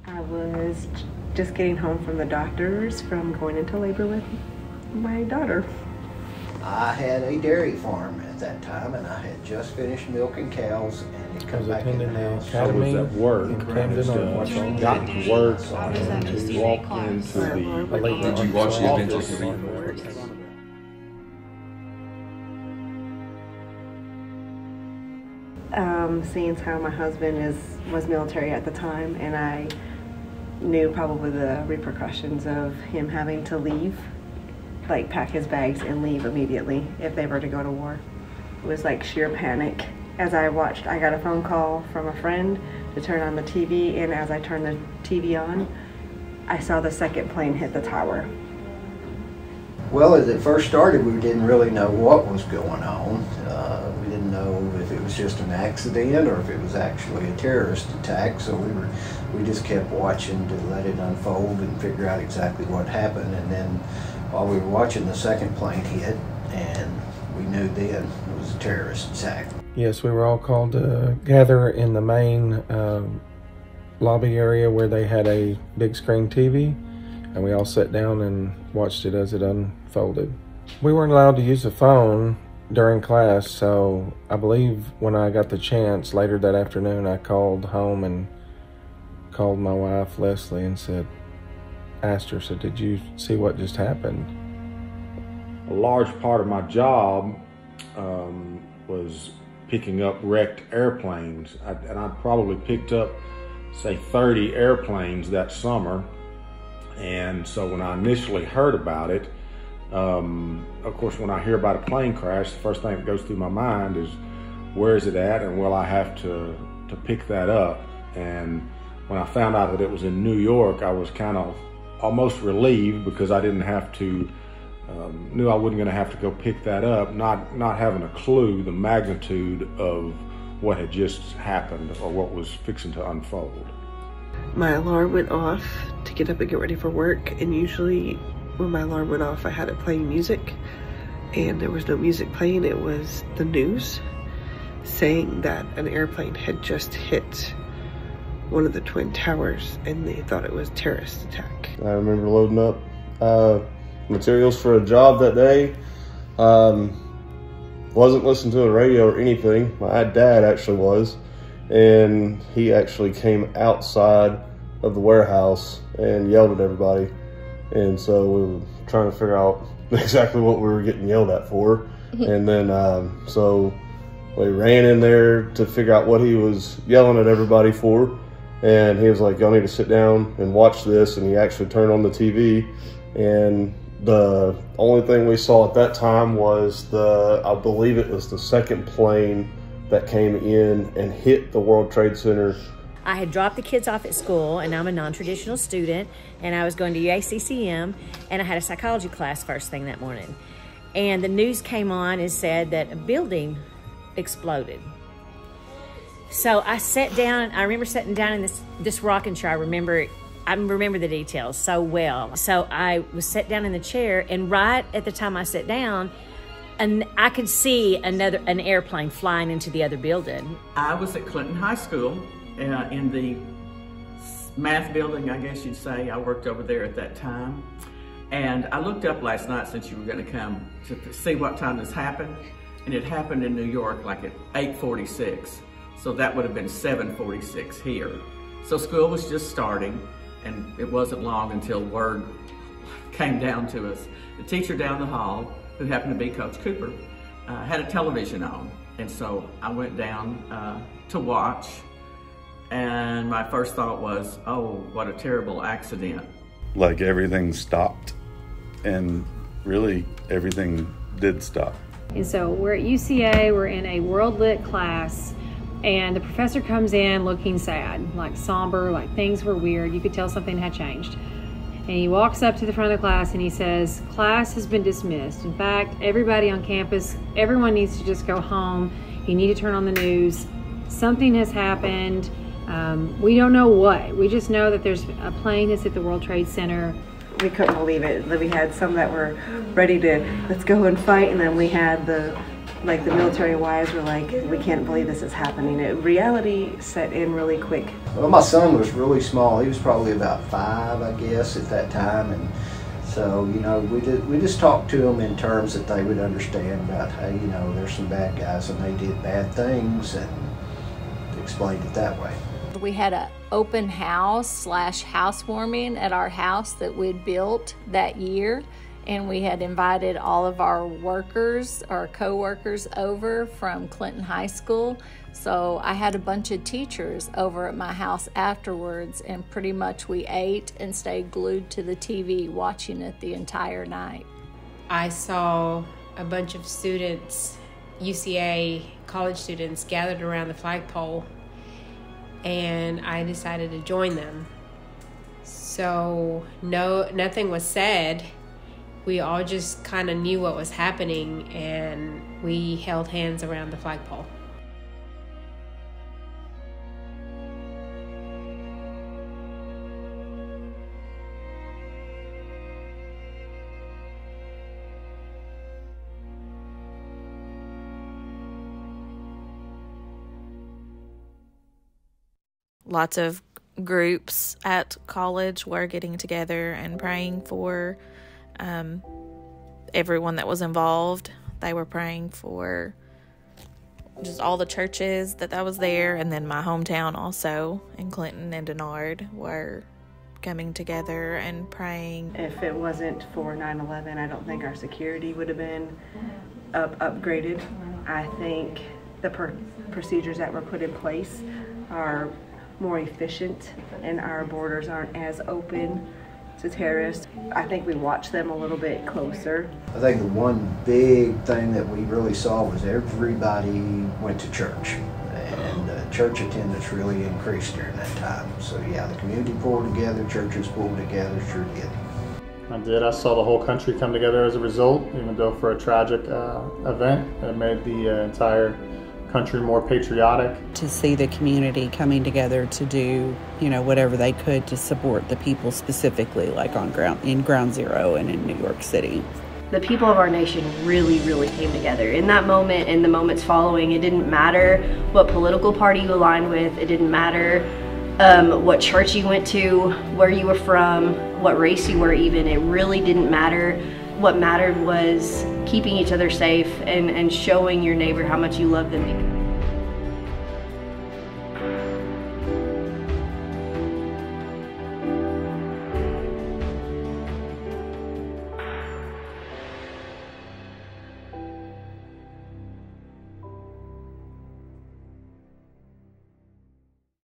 I was just getting home from the doctors from going into labor with my daughter. I had a dairy farm at that time, and I had just finished milking cows, and it come back in the house. I was at work in Camden, Arkansas. got to work to walk into the Did you watch the event on TV? Seeing how my husband was military at the time, and I knew probably the repercussions of him having to leave, like pack his bags and leave immediately if they were to go to war. It was like sheer panic. As I watched, I got a phone call from a friend to turn on the TV, and as I turned the TV on, I saw the second plane hit the tower. Well, as it first started, we didn't really know what was going on. We didn't know if it was just an accident or if it was actually a terrorist attack, so we just kept watching to let it unfold and figure out exactly what happened. And then while we were watching, the second plane hit, and we knew then it was a terrorist attack. Yes, we were all called to gather in the main lobby area where they had a big screen TV, and we all sat down and watched it as it unfolded. We weren't allowed to use the phone during class, so I believe when I got the chance later that afternoon, I called home and called my wife, Leslie, and asked her, did you see what just happened? A large part of my job was picking up wrecked airplanes, and I probably picked up, say, 30 airplanes that summer. And so when I initially heard about it, of course, when I hear about a plane crash, the first thing that goes through my mind is, where is it at, and will I have to pick that up? And when I found out that it was in New York, I was kind of almost relieved, because I didn't have to, knew I wasn't going to have to go pick that up, not having a clue the magnitude of what had just happened or what was fixing to unfold. My alarm went off to get up and get ready for work, and usually when my alarm went off, I had it playing music, and there was no music playing. It was the news saying that an airplane had just hit one of the Twin Towers, and they thought it was a terrorist attack. I remember loading up materials for a job that day. Wasn't listening to the radio or anything. My dad actually was, and he actually came outside of the warehouse and yelled at everybody. And so we were trying to figure out exactly what we were getting yelled at for. And then so we ran in there to figure out what he was yelling at everybody for. And he was like, y'all need to sit down and watch this. And he actually turned on the TV, and the only thing we saw at that time was I believe it was the second plane that came in and hit the World Trade Center. I had dropped the kids off at school, and I'm a non-traditional student, and I was going to UACCM, and I had a psychology class first thing that morning. And the news came on and said that a building exploded. So I sat down. I remember sitting down in this rocking chair. I remember the details so well. So I was sat down in the chair, and right at the time I sat down, and I could see an airplane flying into the other building. I was at Clinton High School in the math building, I guess you'd say. I worked over there at that time. And I looked up last night, since you were going to come, to see what time this happened. And it happened in New York like at 8:46. So that would have been 7:46 here. So school was just starting, and it wasn't long until word came down to us. The teacher down the hall, who happened to be Coach Cooper, had a television on. And so I went down to watch, and my first thought was, oh, what a terrible accident. Like everything stopped, and really everything did stop. And so we're at UCA, we're in a World Lit class, and the professor comes in looking sad, like somber, like things were weird. You could tell something had changed. And he walks up to the front of the class and he says, class has been dismissed. In fact, everybody on campus, everyone needs to just go home. You need to turn on the news. Something has happened. We don't know what. We just know that there's a plane that's at the World Trade Center. We couldn't believe it. We had some that were ready to, let's go and fight, and then we had the like the military wives were like, we can't believe this is happening. Reality set in really quick. Well, my son was really small. He was probably about 5, I guess, at that time, and so, you know, we just talked to them in terms that they would understand about, hey, you know, there's some bad guys and they did bad things, and explained it that way. We had an open house / housewarming at our house that we'd built that year, and we had invited all of our workers, our co-workers, over from Clinton High School. So I had a bunch of teachers over at my house afterwards, and pretty much we ate and stayed glued to the TV watching it the entire night. I saw a bunch of students, UCA college students, gathered around the flagpole, and I decided to join them. So nothing was said. We all just kind of knew what was happening, and we held hands around the flagpole. Lots of groups at college were getting together and praying for everyone that was involved. They were praying for just all the churches that was there, and then my hometown also in Clinton and Denard were coming together and praying. If it wasn't for 9/11, I don't think our security would have been upgraded. I think the procedures that were put in place are more efficient, and our borders aren't as open to terrorists. I think we watch them a little bit closer. I think the one big thing that we really saw was everybody went to church, and church attendance really increased during that time. So yeah, the community pulled together, churches pulled together, sure did. I did. I saw the whole country come together as a result, even though for a tragic event that made the entire country more patriotic. To see the community coming together to do, you know, whatever they could to support the people specifically, like in Ground Zero and in New York City. The people of our nation really, really came together. In that moment and the moments following, it didn't matter what political party you aligned with, it didn't matter what church you went to, where you were from, what race you were even, it really didn't matter. What mattered was keeping each other safe and showing your neighbor how much you love them.